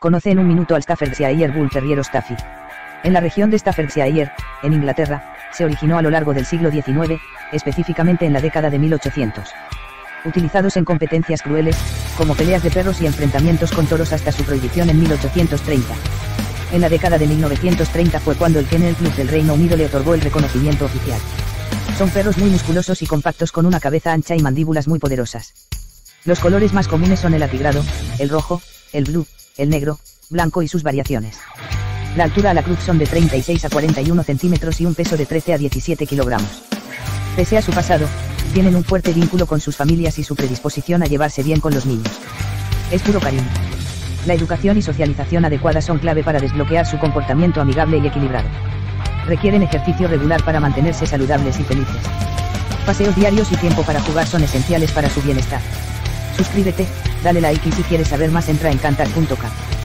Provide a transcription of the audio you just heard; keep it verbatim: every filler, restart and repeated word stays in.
Conoce en un minuto al Staffordshire Bull Terrier o Staffy. En la región de Staffordshire, en Inglaterra, se originó a lo largo del siglo diecinueve, específicamente en la década de mil ochocientos. Utilizados en competencias crueles, como peleas de perros y enfrentamientos con toros hasta su prohibición en mil ochocientos treinta. En la década de mil novecientos treinta fue cuando el Kennel Club del Reino Unido le otorgó el reconocimiento oficial. Son perros muy musculosos y compactos con una cabeza ancha y mandíbulas muy poderosas. Los colores más comunes son el atigrado, el rojo, el blue, el negro, blanco y sus variaciones. La altura a la cruz son de treinta y seis a cuarenta y uno centímetros y un peso de trece a diecisiete kilogramos. Pese a su pasado, tienen un fuerte vínculo con sus familias y su predisposición a llevarse bien con los niños. Es puro cariño. La educación y socialización adecuada son clave para desbloquear su comportamiento amigable y equilibrado. Requieren ejercicio regular para mantenerse saludables y felices. Paseos diarios y tiempo para jugar son esenciales para su bienestar. Suscríbete, dale like y si quieres saber más entra en cantar punto com.